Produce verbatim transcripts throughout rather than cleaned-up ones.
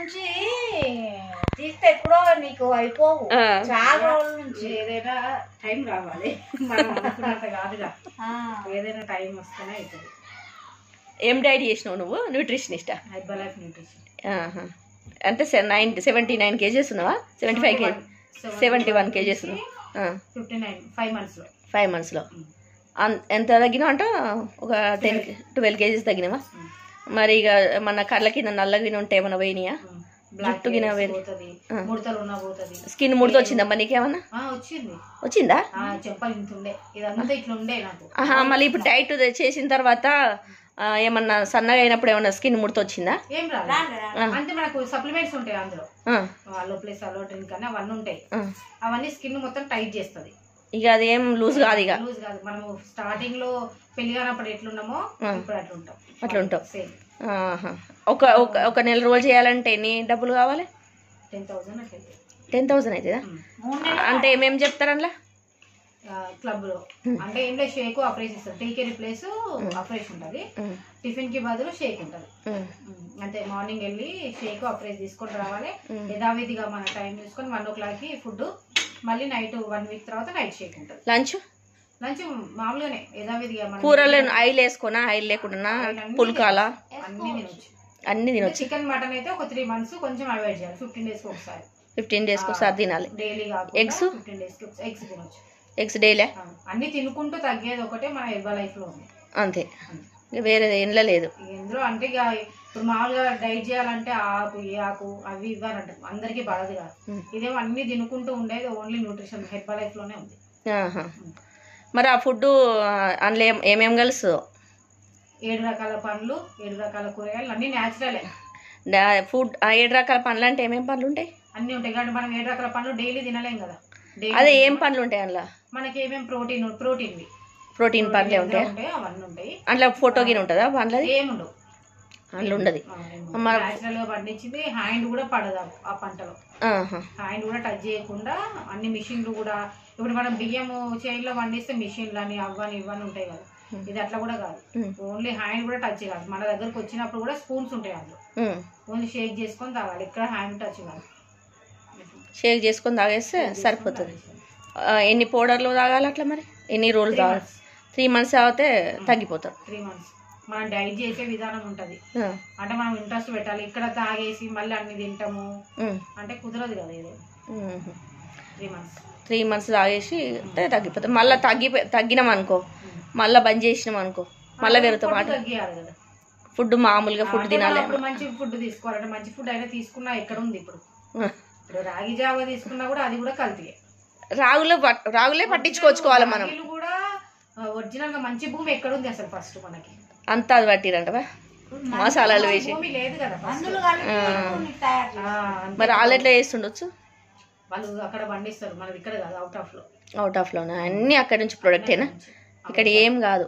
నుంచి తీస్తే ఎప్పుడో నీకు అయిపోవు, చాలా రోజుల నుంచి. ఏదైనా టైం రావాలి, మనం అనుకున్నంత కాదుగా, ఏదైనా టైం వస్తేనే అవుతుంది. ఏం డైట్ చేసినావు నువ్వు? న్యూట్రిషనిస్టా? Herbalife nutrition. అంటే నైన్ సెవెంటీ నైన్ కేజెస్ ఉన్నావా? Seventy five kg seventy one kgs ఉన్నావు. ఫిఫ్టీ నైన్ ఫైవ్ మంత్స్లో ఫైవ్ మంత్స్లో ఎంత తగ్గినావు అంట? ఒక టెన్ ట్వెల్వ్ కేజీస్ తగ్గినావా? మరి ఇక మన కళ్ళ కింద నల్ల గిన ఉంటే ఏమైనా పోయినాయా? జుట్టు గిన స్కిన్ ముడత వచ్చిందమ్మా నీకేమన్నా? వచ్చిందా? మళ్ళీ ఇప్పుడు డైట్ చేసిన తర్వాత ఏమన్నా సన్నగా అయినప్పుడు ఏమన్నా స్కిన్ ముడత వచ్చిందా? అంటే మనకు సప్లిమెంట్స్ ఉంటాయి అందులో, లో ప్లస్ లో డ్రింక్ అని అవన్నీ ఉంటాయి. అవన్నీ స్కిన్ మొత్తం టైట్ చేస్తుంది. ఇక అదేం లూజ్ కాదు, ఇక లూజ్ కాదు. మనము స్టార్టింగ్ లో పెళ్లి కానప్పుడు ఎట్లున్నామో ఇప్పుడు అట్లా ఉంటాం. అట్లా ఉంటాం. ఒక ఒక నెల రోజులు చేయాలంటే ఎన్ని డబ్బులు కావాలి? టెన్ థౌసండ్ అట్లా. టెన్ థౌసండ్ అవుతుందా? అంటే ఏమేమి చెప్తారు అందులో? క్లబ్ లో అంటే ఏం లేదు, షేక్ అఫ్రెష్ ఇస్తారు. టీకే రిప్లేస్ అఫ్రెష్ ఉంటుంది, టిఫిన్ కి బదులు షేక్ ఉంటుంది. అంటే మార్నింగ్ వెళ్ళి షేక్ అఫ్రెష్ తీసుకొని రావాలి. యథావిధిగా మన టైం చూసుకొని వన్ ఓ క్లాక్ కి ఫుడ్, మళ్ళీ నైట్ వన్ వీక్ తర్వాత నైట్ షేక్ ఉంటుంది. లంచ్ లంచ్ మామూలుగానే యథావిధిగా. కూరలు ఆయిల్ వేసుకోనా, ఆయిల్ లేకుండా పుల్కాలా? అన్ని తినొచ్చు, అన్ని తినొచ్చు. చికెన్ మటన్ అయితే ఒక త్రీ మంత్స్ కొంచెం అవాయిడ్ చేయాలి. ఫిఫ్టీన్ డేస్ ఒకసారి ఫిఫ్టీన్ డేస్ ఒకసారి తినాలి. డైలీ కాకుండా ఎగ్స్ ఫిఫ్టీన్ డేస్ ఎగ్స్ తినొచ్చు. ఎగ్స్ డైలీ అన్ని తినుకుంటూ తగ్గేది ఒకటే మన హెర్బల్ లైఫ్ లో ఉంది, అంతే. వేరే ఏంలో లేదు ఎందులో. అంటే ఇక ఇప్పుడు మామూలుగా డైట్ చేయాలంటే ఆకు ఏ ఆకు అవి ఇవ్వని అంటారు, అందరికి పడదు కదా. ఇదేమో అన్ని తినుకుంటూ ఉండేది ఓన్లీ న్యూట్రిషన్ హెర్బల్ లైఫ్ లోనే ఉంది. మరి ఆ ఫుడ్ అందులో ఏమేమి కలుస్తుందో? ఏడు రకాల పండ్లు, ఏడు రకాల కూరగాయలు, అన్ని న్యాచురలే. ఫుడ్ ఏడు రకాల పండ్లు అంటే ఏమేమి పండ్లు ఉంటాయి? అన్ని ఉంటాయి. కాబట్టి మనం ఏడు రకాల పండ్లు డైలీ తినలేం కదా. అదే ఏం పండ్లు ఉంటాయి అందులో? మనకి ఏమేమి ప్రోటీన్ ప్రోటీన్ ప్రోటీన్ పండ్లే ఉంటాయి, అవన్నీ ఉంటాయి. అందులో ఫోటో గిన ఉంటుందా పండ్లు? ఏముండవు, అందులో ఉండదు. న్యాచురల్ గా పండించింది. హ్యాండ్ కూడా పడదు ఆ పంటలో, హ్యాండ్ కూడా టచ్ చేయకుండా అన్ని మిషన్లు కూడా. ఇప్పుడు మనం బియ్యము చేయిలో పండిస్తే మిషన్లు అని అవ్వని ఇవ్వని ఉంటాయి కదా. ఇది అట్లా కూడా కాదు, ఓన్లీ హ్యాండ్ కూడా టచ్ కాదు. మన దగ్గరకు వచ్చినప్పుడు కూడా స్పూన్స్ ఉంటాయి అందులో, ఓన్లీ షేక్ చేసుకొని తాగాలి, ఇక్కడ హ్యాండ్ టచ్ కాదు. షేక్ చేసుకొని తాగేస్తే సరిపోతుంది. ఎన్ని పౌడర్లు తాగాలి అట్లా? మరి ఎన్ని రోజులు తాగాలి? త్రీ మంత్స్ తాగితే తగ్గిపోతారు. త్రీ మంత్స్ మనం డైట్ చేసే విధానం ఉంటది. అంటే మనం ఇంట్రెస్ట్ పెట్టాలి. ఇక్కడ తాగేసి మళ్ళీ అన్ని తింటాము అంటే కుదరదు కదా. ఇది త్రీ మంత్స్ త్రీ మంత్స్ తాగేసి తగ్గిపోతాం. మళ్ళీ తగ్గి తగ్గినాం అనుకో, మళ్ళీ బంద్ చేసినాం అనుకో, మళ్ళీ పెరుగుతాం. తగ్గియాలి కదా ఫుడ్, మామూలుగా ఫుడ్ తినాలి. మంచి ఫుడ్ తీసుకోవాలంటే మంచి ఫుడ్ అయినా తీసుకున్నా ఎక్కడ ఉంది ఇప్పుడు. ఇప్పుడు రాగి జావ తీసుకున్నా కూడా అది కూడా కల్తీ. రాగులే రాగులే పట్టించుకోవచ్చుకోవాలి మనం. కూడా ఒరిజినల్ గా మంచి భూమి ఎక్కడ ఉంది అసలు? ఫస్ట్ మనకి అంతా అది పట్టిరంటవా, మసాలాలు వేసి. భూమి లేదు కదా. మరి వాళ్ళు ఎట్లా చేస్తుండొచ్చు? వాళ్ళు అక్కడ పండిస్తారు, మనది ఇక్కడ కాదు, అవుట్ ఆఫ్ లో. అవుట్ ఆఫ్ లోనా? అన్ని అక్కడి నుంచి ప్రొడక్టేనా? ఇక్కడ ఏం కాదు.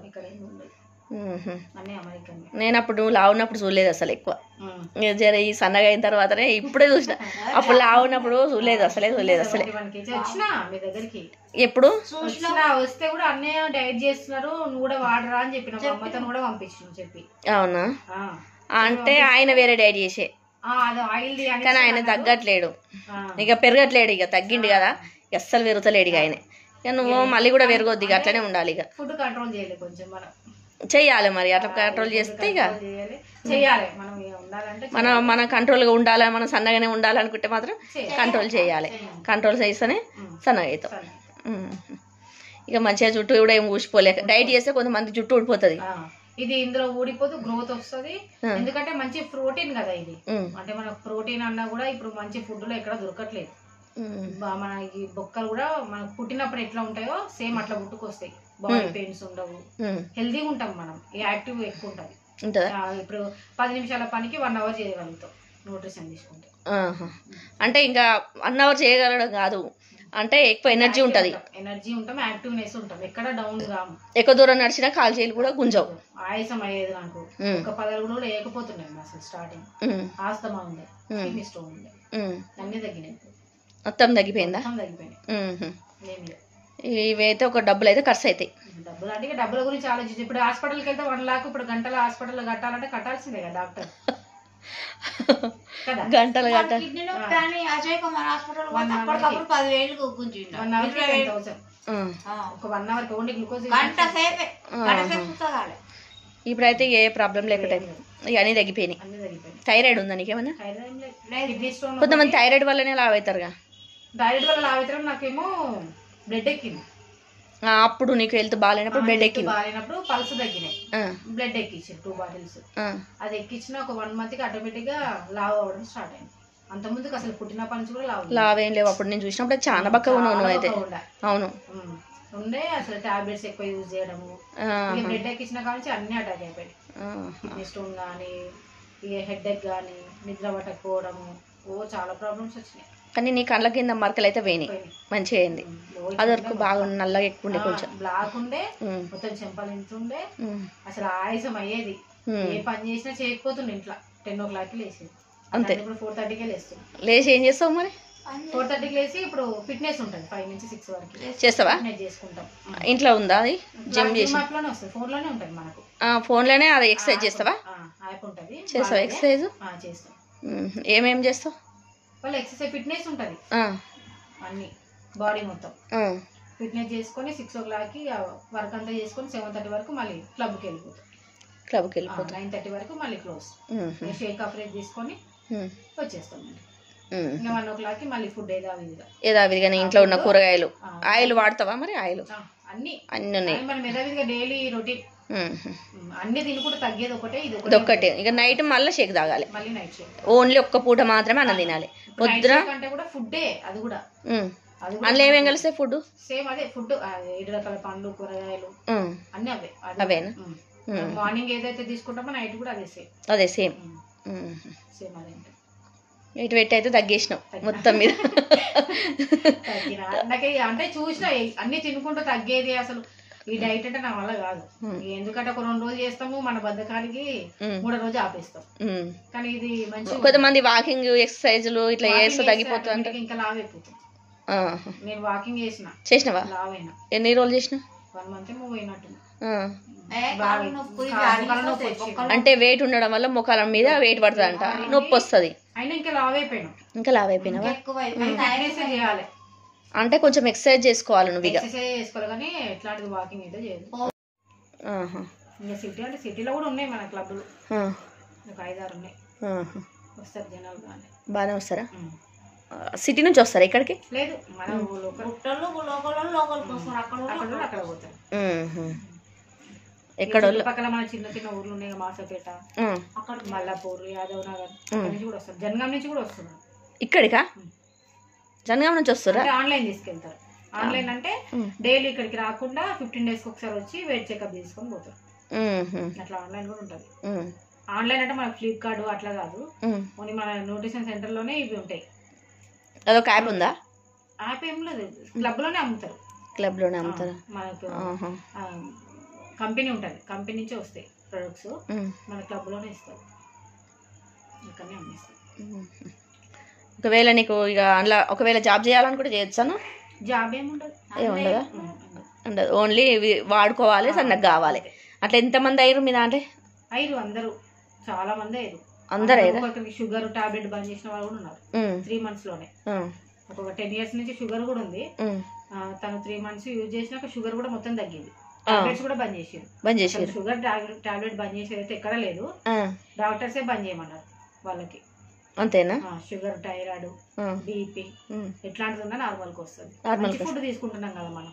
నేను అప్పుడు నువ్వు లావున్నప్పుడు చూడలేదు అసలు ఎక్కువ. జర ఈ సన్నగా అయిన తర్వాతనే ఇప్పుడే చూసిన. అప్పుడు లావున్నప్పుడు చూడలేదు, అసలే చూడలేదు అసలే. ఎప్పుడు వస్తే కూడా అన్నీ డైట్ చేస్తున్నారు, నువ్వు కూడా వాడరా అని చెప్పిన, అమ్మతను కూడా పంపించిన చెప్పి. అవునా? అంటే ఆయన వేరే డైట్ చేసే, కానీ ఆయన తగ్గట్లేడు, ఇక పెరగట్లేడు. ఇక తగ్గిండు కదా, అస్సలు పెరుగుతలేడు ఇక ఆయన. ఇక నువ్వు మళ్ళీ కూడా పెరగొద్దు, ఇక అట్లనే ఉండాలి. ఇక ఫుడ్ కంట్రోల్ చేయలేదు కొంచెం, మనం చెయ్యాలి. మరి అట్లా కంట్రోల్ చేస్తే ఇక చెయ్యాలి. మనం మన కంట్రోల్గా ఉండాలి. మనం సన్నగానే ఉండాలనుకుంటే మాత్రం కంట్రోల్ చేయాలి. కంట్రోల్ చేస్తేనే సన్నగా అవుతాం. ఇక మంచిగా జుట్టు కూడా ఏం ఊసిపోలేక డైట్ చేస్తే కొంతమంది జుట్టు ఊడిపోతుంది. ఇది ఇందులో ఊడిపోతూ గ్రోత్ వస్తుంది, ఎందుకంటే మంచి ప్రోటీన్ కదా ఇది. అంటే మనకు ప్రోటీన్ అన్నా కూడా ఇప్పుడు మంచి ఫుడ్ లో ఎక్కడ దొరకట్లేదు. మన ఈ బొక్కలు కూడా మనకు పుట్టినప్పుడు ఎట్లా ఉంటాయో సేమ్ అట్లా పుట్టుకొస్తాయి. బాడీ పెయిన్స్ ఉండవు, హెల్దీగా ఉంటాం మనం, యాక్టివ్ ఎక్కువ ఉంటది. ఇప్పుడు పది నిమిషాల పనికి వన్ అవర్ చేయగలుగుతాం న్యూట్రిషన్ తీసుకుంటే. అంటే ఇంకా వన్ అవర్ చేయగలడం కాదు, అంటే ఎక్కువ ఎనర్జీ ఉంటది. ఎనర్జీ ఉంటాం, యాక్టివ్నెస్ ఉంటాం, ఎక్కడ డౌన్ కాము. ఎక్కువ దూరం నడిచినా కాలు చేతులు కూడా గుంజవు. ఆయాసం అయ్యేది నాకు, ఒక పది అడుగులు కూడా లేకపోతున్నాయి అసలు. స్టార్టింగ్ ఆస్తమా ఉండే, కిడ్నీ స్టోన్ ఉండే, అన్ని తగ్గినాయి. మొత్తం తగ్గిపోయిందా? తగ్గిపోయినాయి. ఇవైతే ఒక డబ్బులు అయితే ఖర్చు అవుతాయి. డబ్బులు అంటే డబ్బుల గురించి ఆలోచించి ఇప్పుడు హాస్పిటల్కి వెళ్తే వన్ లాక్ ఇప్పుడు గంటల హాస్పిటల్ కట్టాలంటే కట్టాల్సిందే కదా డాక్టర్. గంటలు గంటలు ఇప్పుడైతే ఏ ప్రాబ్లం లేకుండా ఇక అన్నీ తగ్గిపోయినాయి. థైరాయిడ్ ఉందా నీకేమన్నా? కొంతమంది థైరాయిడ్ వల్లనే లావ్ అవుతారుగా. థైరాయిడ్ వల్ల లావ్ అవుతారు. నాకేమో బ్లడ్ ఎక్కింది. అప్పుడు నీకు హెల్త్ బాగాలేనప్పుడు బ్లడ్ ఎక్కింది. బాగాలేనప్పుడు పల్స్ తగ్గినాయి, బ్లడ్ ఎక్కించారు టూ బాటిల్స్. అది ఎక్కించిన ఒక వన్ మంత్ కి ఆటోమేటిక్ గా లావ్ అవ్వడం స్టార్ట్ అయింది. అంత ముందుకు అసలు పుట్టినప్పటి నుంచి కూడా లావ్ లావ్ ఏం లేవు. అప్పుడు నేను చూసినప్పుడు చాలా బక్కగా ఉన్నావు నువ్వు అయితే. అవును ఉండే అసలు టాబ్లెట్స్ ఎక్కువ యూజ్ చేయడము, బ్లడ్ ఎక్కించిన కానించి అన్ని అటాక్ అయిపోయాయి. కిడ్నీ స్టోన్ కానీ, హెడ్ ఎక్ కానీ, నిద్ర పట్టకపోవడము, ఓ చాలా ప్రాబ్లమ్స్ వచ్చినాయి. కానీ నీ కళ్ళ కింద మరకలు అయితే పోయినాయి, మంచిగా అయింది. అది వరకు బాగా నల్లగా ఎక్కువ ఉండే, కొంచెం బ్లాక్ ఉండే, మొత్తం చెంపలు ఇంటుండే, అసలు ఆయాసం అయ్యేది. ఏ పని చేసినా చేయకపోతుండే. ఇంట్లో టెన్ ఓ క్లాక్ లేచి అంతే, ఇప్పుడు ఫోర్ థర్టీకే లేస్తుంది. లేచి ఏం చేస్తావు మరి? ఫోర్ థర్టీకి లేచి ఇప్పుడు ఫిట్నెస్ ఉంటుంది, ఫైవ్ నుంచి సిక్స్ వరకు చేస్తావా? చేసుకుంటాం. ఇంట్లో ఉందా అది? జిమ్ చేసి లోనే వస్తుంది, ఫోన్ లోనే ఉంటుంది మనకు. ఫోన్ లోనే అది ఎక్సర్సైజ్ చేస్తావా? యాప్ ఉంటుంది. చేస్తావా ఎక్సర్సైజ్? చేస్తాం. ఏమేం చేస్తావు? వాళ్ళు ఎక్సర్సైజ్ ఫిట్నెస్ ఉంటుంది అన్ని, బాడీ మొత్తం ఫిట్నెస్ చేసుకొని సిక్స్ ఓ క్లాక్ కి వర్క్ అంతా చేసుకొని సెవెన్ థర్టీ వరకు మళ్ళీ క్లబ్ కి వెళ్ళిపోతాం. క్లబ్ కి వెళ్ళిపోతాం నైన్ థర్టీ వరకు మళ్ళీ క్లోజ్. షేక్ ఆఫ్ రేట్ తీసుకొని వచ్చేస్తాం. ఇంకా వన్ ఓ క్లాక్ కి మళ్ళీ ఫుడ్ యథావిధిగా యథావిధిగా ఇంట్లో ఉన్న కూరగాయలు. ఆయిల్ వాడతావా మరి? ఆయిల్ అన్ని అన్ని ఉన్నాయి మనం యథావిధిగా డైలీ రొటీన్ అన్ని తినుకుంటూ తగ్గేది ఒకటే, ఇది ఒకటే. ఇక నైట్ మళ్ళీ షేక్ తాగాలి. మళ్ళీ నైట్ షేక్ ఓన్లీ ఒక్క పూట మాత్రమే అన్నం తినాలి. పొద్దున అంటే కూడా ఫుడ్డే అది కూడా. అందులో ఏమేం కలిస్తే ఫుడ్? సేమ్ అదే ఫుడ్, ఏడు రకాల పండ్లు కూరగాయలు అన్ని అవే. అవేనా? మార్నింగ్ ఏదైతే తీసుకుంటామో నైట్ కూడా అదే సేమ్. అదే సేమ్ సేమ్ అదే. వెయిట్ వెయిట్ అయితే తగ్గేసినావు మొత్తం మీద. తగ్గినా నాకు అంటే చూసినా అన్ని తినుకుంటూ తగ్గేది. అసలు ఈ డైట్ అంటే నా వల్ల కాదు. ఎందుకంటే ఒక రెండు రోజులు చేస్తాము, మన బద్ధకానికి మూడో రోజు ఆపేస్తాం. కానీ ఇది మంచి. కొంతమంది వాకింగ్ ఎక్సర్సైజ్లు ఇట్లా చేస్తే తగ్గిపోతుంది, ఇంకా లావ్ అయిపోతుంది. నేను వాకింగ్ చేసిన. చేసినవా? లావ్ అయినా. ఎన్ని రోజులు చేసిన? వన్ మంత్ ఏమో పోయినట్టు. అంటే వెయిట్ ఉండడం వల్ల ముఖాల మీద వెయిట్ పడుతుంది అంట, నొప్పి వస్తుంది. అయినా ఇంకా లావ్ అయిపోయినా. ఇంకా లావ్ అయిపోయినావా? చేయాలి అంటే కొంచెం ఎక్సర్సైజ్ చేసుకోవాలి నువ్వు. ఇక ఎక్సర్సైజ్ చేసుకోవాలి కానీ ఎట్లాంటిది వాకింగ్ అయితే చేయదు. ఇంకా సిటీ అంటే సిటీలో కూడా ఉన్నాయి మన క్లబ్లు, ఒక ఐదారు ఉన్నాయి. వస్తారు జనాలు బాగానే బాగానే వస్తారా? సిటీ నుంచి వస్తారా ఇక్కడికి? లేదు, మన అక్కడ పోతారు. ఎక్కడ పక్కన మన చిన్న చిన్న ఊర్లు ఉన్నాయి, మాసపేట, అక్కడ మల్లాపూర్, యాదవ్ నగర్ నుంచి కూడా వస్తారు. జనగాం నుంచి కూడా వస్తున్నారు ఇక్కడికా. జనగాం నుంచి వస్తారా? ఆన్లైన్ తీసుకెళ్తారు. ఆన్లైన్ అంటే డైలీ ఇక్కడికి రాకుండా ఫిఫ్టీన్ డేస్ ఒకసారి వచ్చి వెయిట్ చెకప్ తీసుకొని పోతారు. అట్లా ఆన్లైన్ కూడా ఉంటుంది. ఆన్లైన్ అంటే మన ఫ్లిప్కార్ట్ అట్లా కాదు, ఓన్లీ మన న్యూట్రిషన్ సెంటర్ లోనే ఇవి ఉంటాయి. అదొక యాప్ ఉందా? యాప్ ఏం లేదు, క్లబ్ లోనే అమ్ముతారు. క్లబ్ లోనే అమ్ముతారు. మనకు కంపెనీ ఉంటుంది, కంపెనీ నుంచే వస్తాయి ప్రొడక్ట్స్, మన క్లబ్ లోనే ఇస్తారు, ఇక్కడనే అమ్మిస్తారు. ఒకవేళ నీకు ఇక అందులో ఒకవేళ జాబ్ చేయాలనుకుంటే చేయొచ్చాను? జాబ్ ఏముండదు, ఏముండదా? ఉండదు, ఓన్లీ వాడుకోవాలి, సన్నగా కావాలి. అట్లా ఎంతమంది అయ్యారు మీ దాంట్లో? అయ్యారు అందరూ, చాలా మంది అయ్యారు. అందరూ షుగర్ టాబ్లెట్ బంద్ చేసిన వాళ్ళు కూడా ఉన్నారు త్రీ మంత్స్ లోనే. ఒక టెన్ ఇయర్స్ నుంచి షుగర్ కూడా ఉంది. తను త్రీ మంత్స్ యూజ్ చేసినాక షుగర్ కూడా మొత్తం తగ్గింది. టాబ్లెట్స్ కూడా బంద్ చేసారు. బంద్ చేసారు షుగర్ టాబ్లెట్ బంద్ చేసేది అయితే ఎక్కడ లేదు, డాక్టర్సే బంద్ చేయమన్నారు వాళ్ళకి. అంతేనా? షుగర్, థైరాయిడ్, బీపీ ఎట్లాంటిది ఉన్నా నార్మల్ కి వస్తుంది. ఫుడ్ తీసుకుంటున్నాం కదా మనం.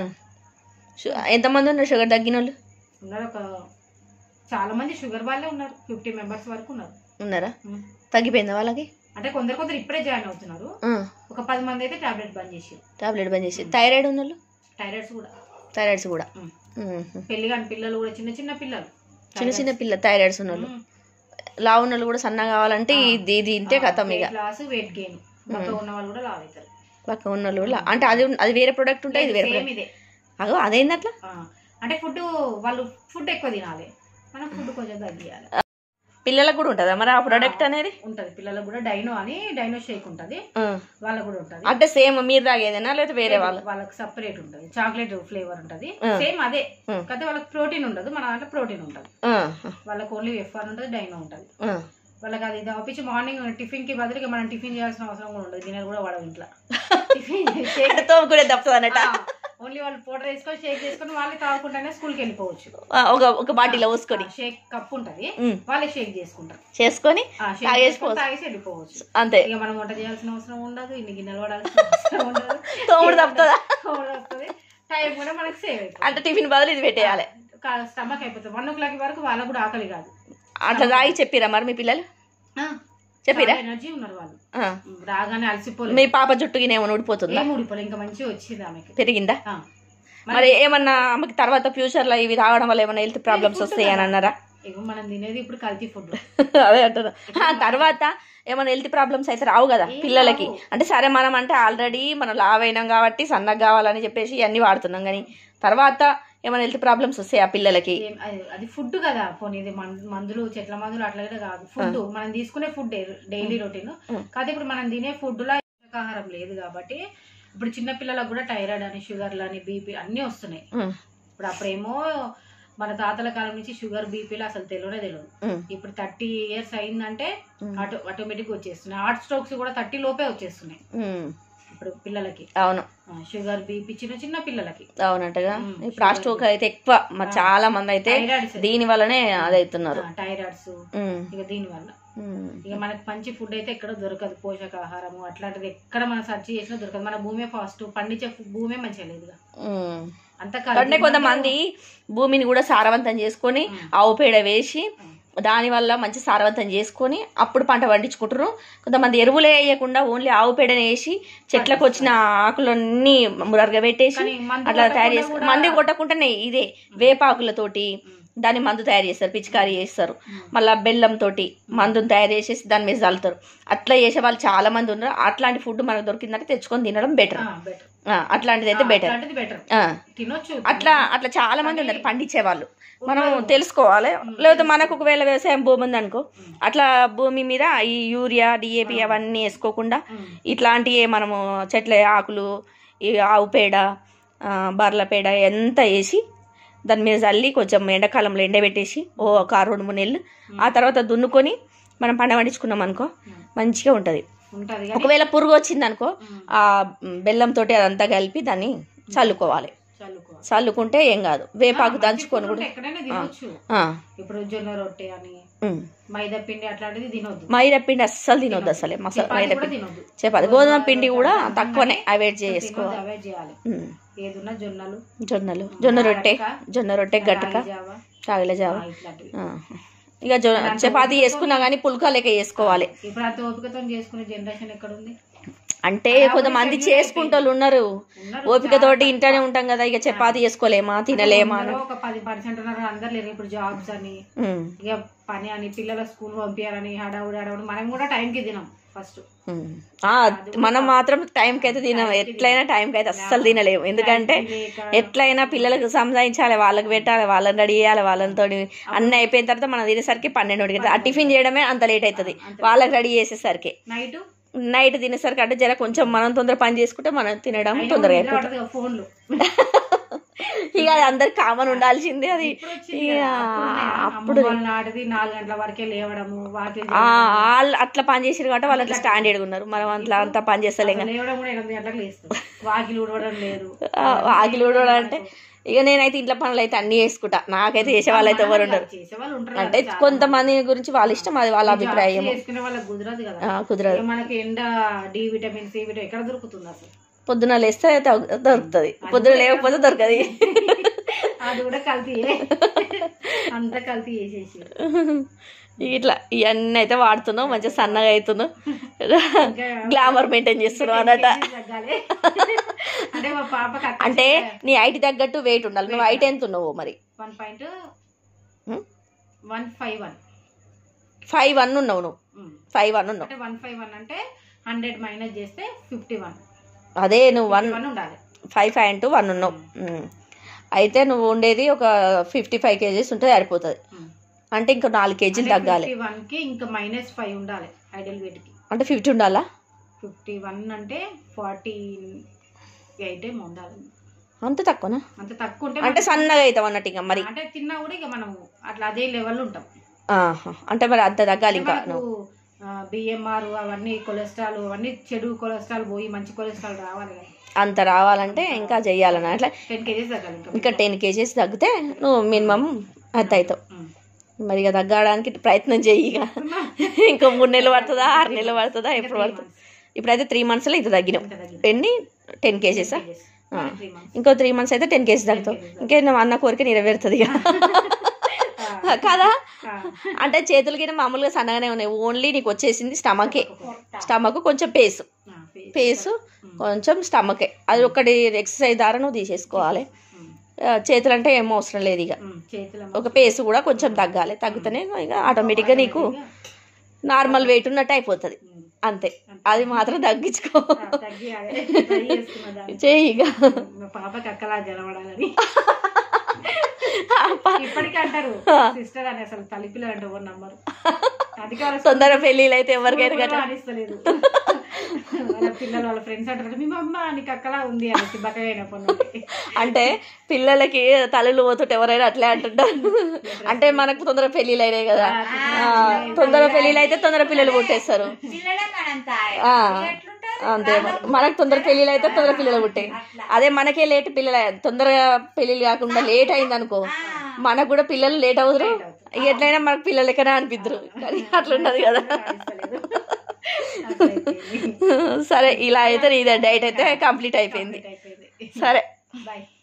ఎంతమంది ఉన్నారు షుగర్ తగ్గిన వాళ్ళు? ఉన్నారు, ఒక చాలా మంది షుగర్ వాళ్ళే ఉన్నారు, ఫిఫ్టీ మెంబర్స్ వరకు ఉన్నారు. ఉన్నారా? తగ్గిపోయిందా వాళ్ళకి? అంటే కొందరు కొందరు ఇప్పుడే జాయిన్ అవుతున్నారు. ఒక పది మంది అయితే టాబ్లెట్ బంద్ చేసి టాబ్లెట్ బంద్ చేసి థైరాయిడ్ ఉన్న వాళ్ళు? థైరాయిడ్స్ కూడా థైరాయిడ్స్ కూడా పెళ్లి కాని పిల్లలు కూడా, చిన్న చిన్న పిల్లలు, చిన్న చిన్న పిల్లలు థైరాయిడ్స్ ఉన్న వాళ్ళు, లావు ఉన్న వాళ్ళు కూడా సన్నగా కావాలంటే ఇది తింటే కథం. ఇక వెయిట్ గెయిన్ ఉన్న వాళ్ళు కూడా లావ్ అవుతారు. పక్క ఉన్న వాళ్ళు కూడా అంటే అది అది వేరే ప్రొడక్ట్ ఉంటాయి, ఇది వేరే. ఇదే అగో అదేంది అట్లా? అంటే ఫుడ్ వాళ్ళు ఫుడ్ ఎక్కువ తినాలి, మనం ఫుడ్ కొంచెం తగ్గియాలి. పిల్లలకు కూడా ఉంటుందా మరి ఆ ప్రొడక్ట్ అనేది? ఉంటది, పిల్లలకు కూడా డైనో అని డైనో షేక్ ఉంటది, వాళ్ళకు కూడా ఉంటది. అంటే సేమ్ మీరు తాగేదేనా లేదా వేరే వాళ్ళు? వాళ్ళకి సపరేట్ ఉంటది, చాక్లెట్ ఫ్లేవర్ ఉంటది, సేమ్ అదే. కాకపోతే వాళ్ళకి ప్రోటీన్ ఉండదు, మన దాంట్లో ప్రోటీన్ ఉంటది. వాళ్ళకి ఓన్లీ ఎఫ్ వన్ ఉంటది, డైనో ఉంటది. వాళ్ళకి అది పంపించి మార్నింగ్ టిఫిన్ కి బదులుగా మనం టిఫిన్ చేయాల్సిన అవసరం కూడా ఉండదు, గిన్నెలు కూడా వాడవు ఇంట్లో. టిఫిన్ కూడా తప్పుతుంది అన్నట్టు. ఓన్లీ వాళ్ళు పౌడర్ వేసుకొని షేక్ చేసుకొని వాళ్ళే తాగుకుంటేనే స్కూల్కి వెళ్ళిపోవచ్చు. ఒక ఒక బాటిలో పోసుకొని షేక్ కప్ ఉంటది, వాళ్ళే షేక్ చేసుకుంటారు, చేసుకొని తాగేసి వెళ్ళిపోవచ్చు అంతే. ఇక మనం వంట చేయాల్సిన అవసరం ఉండదు, ఇన్ని గిన్నెలు వాడాల్సిన అవసరం ఉండదు, తోముడు తప్పుతుందా, తోముడు వస్తుంది, టైం కూడా మనకి సేవ్ అవుతుంది. అంటే టిఫిన్ బదులు ఇది పెట్టేయాలి, స్టమక్ అయిపోతుంది. వన్ ఓ క్లాక్ వరకు వాళ్ళకు కూడా ఆకలి కాదు. అట్లా తాగి చెప్పిరా మరి మీ పిల్లలు? చెప్పిరా? ఎనర్జీ ఉన్నారు వాళ్ళు, రాగానే అలసిపోలేదు. మీ పాప జుట్టుకి ఏమైనా ఊడిపోతుందా? ఏం ఊడిపోలే, ఇంకా మంచిగా వచ్చింది ఆమెకి, పెరిగిందా. మరి ఏమన్నా ఆమెకి తర్వాత ఫ్యూచర్ లో ఇవి రావడం వల్ల ఏమైనా హెల్త్ ప్రాబ్లమ్స్ వస్తాయి అని అన్నారా? మనం తినేది ఇప్పుడు కల్తీ ఫుడ్. అదే అంటారు. తర్వాత ఏమైనా హెల్త్ ప్రాబ్లమ్స్ అయితే రావు కదా పిల్లలకి. అంటే సరే మనం అంటే ఆల్రెడీ మనం లావ్ అయినాం కాబట్టి సన్నగా కావాలని చెప్పేసి ఇవన్నీ వాడుతున్నాం, కానీ తర్వాత ఏమైనా హెల్త్ ప్రాబ్లమ్స్ వస్తాయి ఆ పిల్లలకి? అది ఫుడ్ కదా, పోనీ ఇది మందులు చెట్ల మందులు అట్లా కాదు, ఫుడ్ మనం తీసుకునే ఫుడ్ డైలీ రొటీన్ కాదు. ఇప్పుడు మనం తినే ఫుడ్ లో ఆహారం లేదు కాబట్టి ఇప్పుడు చిన్న పిల్లలకు కూడా థైరాయిడ్ అని, షుగర్లు అని, బీపీ అన్ని వస్తున్నాయి. ఇప్పుడు అప్పుడేమో మన తాతల కాలం నుంచి షుగర్ బీపీలు అసలు తెలియనే తెలియదు. ఇప్పుడు థర్టీ ఇయర్స్ అయిందంటే ఆటో ఆటోమేటిక్ వచ్చేస్తున్నాయి. హార్ట్ స్ట్రోక్స్ కూడా థర్టీ లోపే వచ్చేస్తున్నాయి ఇప్పుడు పిల్లలకి. అవును, షుగర్ బీపీ చిన్న చిన్న పిల్లలకి. అవునట్టుగా ఇప్పుడు ఆ స్ట్రోక్ అయితే ఎక్కువ, మరి చాలా మంది అయితే దీని వల్లనే అదవుతున్నారు, థైరాయిడ్స్. ఇక దీని వల్ల ఇక మనకి మంచి ఫుడ్ అయితే ఎక్కడ దొరకదు, పోషకాహారము అట్లాంటిది ఎక్కడ మనం సెర్చ్ చేసినా దొరకదు. మన భూమే ఫాస్ట్, పండించే భూమే మంచిగా లేదుగా. అంటే కొంతమంది భూమిని కూడా సారవంతం చేసుకొని ఆవు పేడ వేసి దాని వల్ల మంచి సారవంతం చేసుకొని అప్పుడు పంట పండించుకుంటారు. కొంతమంది ఎరువులే వేయకుండా ఓన్లీ ఆవు పేడని వేసి చెట్లకు వచ్చిన ఆకులన్నీ మురగబెట్టేసి అట్లా తయారు చేస్తారు. మంది కొట్టకుండానే ఇదే వేపాకులతోటి దాన్ని మందు తయారు చేస్తారు, పిచికారీ చేస్తారు. మళ్ళీ బెల్లం తోటి మందుని తయారు చేసేసి దాని మీద చల్లుతారు. అట్లా చేసే వాళ్ళు చాలా మంది ఉన్నారు. అట్లాంటి ఫుడ్ మనకు దొరికిందంటే తెచ్చుకొని తినడం బెటర్. అట్లాంటిది అయితే బెటర్. అట్లా అట్లా చాలా మంది ఉన్నారు పండించే వాళ్ళు, మనం తెలుసుకోవాలి. లేకపోతే మనకు ఒకవేళ వ్యవసాయం భూమి ఉంది అనుకో, అట్లా భూమి మీద ఈ యూరియా డిఏపి అవన్నీ వేసుకోకుండా ఇట్లాంటివి మనము చెట్ల ఆకులు, ఈ ఆవు పేడ, బర్ల పేడ ఎంత వేసి దాని మీద చల్లి కొంచెం ఎండాకాలంలో ఎండబెట్టేసి ఓ ఒక రెండు మూడు నెలలు ఆ తర్వాత దున్నుకొని మనం పంట పండించుకున్నాం అనుకో మంచిగా ఉంటుంది. ఒకవేళ పురుగు వచ్చింది అనుకో ఆ బెల్లం తోటి అదంతా కలిపి దాన్ని చల్లుకోవాలి. చల్లుకుంటే ఏం కాదు. వేపాకు దంచుకొని కూడా ఇప్పుడు జొన్న రొట్టె అని మైదా పిండి అట్లాంటిది తినొద్దు. మైదా పిండి అస్సలు తినొద్దు, అసలే మసాలా మైదా పిండి చెప్పాలి. గోధుమ పిండి కూడా తక్కువనే అవాయిడ్ చేసుకోవాలి. అవాయిడ్ చేయాలి. ఏదున్నా జొన్నలు జొన్నలు జొన్న రొట్టె జొన్న రొట్టె గట్టిగా రాగిల జావ. ఇక జొన్న చపాతీ చేసుకున్నా కానీ పుల్కా లెక్క చేసుకోవాలి. ఇప్పుడు అంత ఓపికతో చేసుకునే జనరేషన్ ఎక్కడ ఉంది? అంటే కొంతమంది చేసుకుంటూ ఉన్నారు ఓపికతోటి, ఇంట్లోనే ఉంటాం కదా, ఇక చపాతీ చేసుకోలేమా తినలేమా అని. ఒక పది పర్సెంట్ ఉన్నారు, అందరు లేరు. ఇప్పుడు జాబ్స్ అని ఇక పని అని పిల్లల స్కూల్ పంపించాలని హడావుడి హడావుడి. మనం కూడా టైంకి తినాం ఫస్ట్. మనం మాత్రం టైంకి అయితే తినాం, ఎట్లయినా టైంకి అయితే అస్సలు తినలేము. ఎందుకంటే ఎట్లయినా పిల్లలకు సంపాదించాలి, వాళ్ళకి పెట్టాలి, వాళ్ళని రెడీ చేయాలి, వాళ్ళతో అన్నీ అయిపోయిన తర్వాత మనం తినేసరికి పన్నెండు గంటలు. ఆ టిఫిన్ చేయడమే అంత లేట్ అవుతుంది, వాళ్ళకి రెడీ చేసేసరికి నైట్ నైట్ తినేసరికి. అంటే జర కొంచెం మనం తొందర పని చేసుకుంటే మనం తినడం తొందరగా అయిపోతుంది. ఇక అది అందరికి కామన్ ఉండాల్సిందే అది. అప్పుడు వాళ్ళు అట్లా పని చేసారు కాబట్టి వాళ్ళు అట్లా స్టాండర్డ్ ఉన్నారు, మనం అట్లా అంతా పని చేస్తలేం. వాకిలు ఊడవడం అంటే ఇక నేనైతే ఇంట్లో పనులు అయితే అన్ని చేసుకుంటా, నాకైతే చేసే వాళ్ళు అయితే ఎవరు ఉండరు. అంటే కొంతమంది గురించి వాళ్ళ ఇష్టం, అది వాళ్ళ అభిప్రాయం. కుదరదు. మనకి ఎండ డి విటమిన్ సి విటమిన్ ఎక్కడ దొరుకుతుంది అసలు? పొద్దున లేస్తే దొరుకుతుంది, పొద్దున లేకపోతే దొరకదు. అది కూడా కల్తీ, అంతా కల్తీ చేసేసి ఇట్లా ఇవన్నీ అయితే వాడుతున్నావు, మంచిగా సన్నగా అవుతున్నావు, గ్లామర్ మెయింటైన్ చేస్తున్నావు అన్నట్ట. అంటే నీ హైట్ తగ్గట్టు వెయిట్ ఉండాలి. నువ్వు హైట్ ఎంత ఉన్నావు మరి? One point one five one five one ఉన్నావు నువ్వు. ఫైవ్ వన్ ఉన్నావు. వన్ ఫైవ్ వన్ అంటే హండ్రెడ్ మైనస్ చేస్తే ఫిఫ్టీ వన్. అదే నువ్వు వన్ ఉండాలి. ఫైవ్ ఫైవ్ అంటూ వన్ ఉన్నావు. అయితే నువ్వు ఉండేది ఒక ఫిఫ్టీ ఫైవ్ కేజీస్ ఉంటే సరిపోతుంది. అంటే ఇంకా నాలుగు కేజీలు తగ్గాలి. వన్ కి ఇంకా మైనస్ ఫైవ్ ఉండాలి ఐడల్ వెయిట్ కి. అంటే ఫిఫ్టీ ఉండాలా? ఫిఫ్టీ వన్ అంటే ఫార్టీ ఎయిట్ ఏమో ఉండాలి. అంత తక్కువనా? అంత తక్కువ ఉంటే అంటే సన్నగా అవుతావు అన్నట్టు. ఇంకా మరి అంటే తిన్నా కూడా ఇక మనం అట్లా అదే లెవెల్ ఉంటాం. అంటే మరి అంత తగ్గాలి ఇంకా బిఎంఆర్ అవన్నీ కొలెస్ట్రాల్ అవన్నీ చెడు కొలెస్ట్రాల్ పోయి మంచి కొలెస్ట్రాల్ రావాలి అంత రావాలంటే ఇంకా చెయ్యాలన్న అట్లా టెన్ కేజీస్ తగ్గాలి ఇంకా టెన్ కేజీస్ తగ్గితే నువ్వు మినిమం అంత అవుతావు మరి ఇక తగ్గడానికి ప్రయత్నం చెయ్యి ఇక ఇంకో మూడు నెలలు పడుతుందా ఆరు నెలలు పడుతుందా ఎప్పుడు పడుతుంది ఇప్పుడైతే త్రీ మంత్స్లో ఇది తగ్గినావు ఎన్ని టెన్ కేజీసా ఇంకో త్రీ మంత్స్ అయితే టెన్ కేజీస్ తగ్గుతావు ఇంకేం అన్న కోరిక నెరవేరుతుంది ఇక కదా అంటే చేతులకి మామూలుగా సన్నగానే ఉన్నాయి ఓన్లీ నీకు వచ్చేసింది స్టమకే స్టమక్ కొంచెం పేసు పేసు కొంచెం స్టమకే అది ఒకటి ఎక్సర్సైజ్ ద్వారా నువ్వు తీసేసుకోవాలి చేతులు అంటే ఏమో అవసరం లేదు ఇక ఒక పేసు కూడా కొంచెం తగ్గాలి తగ్గితేనే ఇక ఆటోమేటిక్గా నీకు నార్మల్ వెయిట్ ఉన్నట్టు అయిపోతుంది అంతే అది మాత్రం తగ్గించుకో చెయ్యి ఇక పాపకి అక్కలా జనవడాలని ఇప్పటికీ అంటారు సిస్టర్ అని అసలు తల్లి పిల్లలు అంటే ఎవరు నమ్మరు తొందర పెళ్ళిళ్ళు అయితే ఎవరికైనా అనిస్తలేదు వాళ్ళ పిల్లలు వాళ్ళ ఫ్రెండ్స్ అంటారు మీ అమ్మ నీకు అక్కలా ఉంది అనేసి బక్కగైనప్పటి అంటే పిల్లలకి తల్లులు పోతుంటే ఎవరైనా అట్లే అంటుంటారు అంటే మనకు తొందర పెళ్ళిళ్ళు అయినాయి కదా తొందర పెళ్ళిళ్ళు అయితే తొందర పిల్లలు పుట్టేస్తారు అంతే మనకు తొందర పెళ్ళిళ్ళు అయితే తొందర పిల్లలు పుట్టాయి అదే మనకే లేట్ పిల్లలు తొందరగా పెళ్ళిళ్ళు కాకుండా లేట్ అయింది అనుకో మనకు కూడా పిల్లలు లేట్ అవుతారు ఎట్లయినా మనకు పిల్లలు ఎక్కడా అనిపిద్దరు కానీ అట్లుంటది కదా సరే ఇలా అయితే నీ డైట్ అయితే కంప్లీట్ అయిపోయింది సరే బాయ్.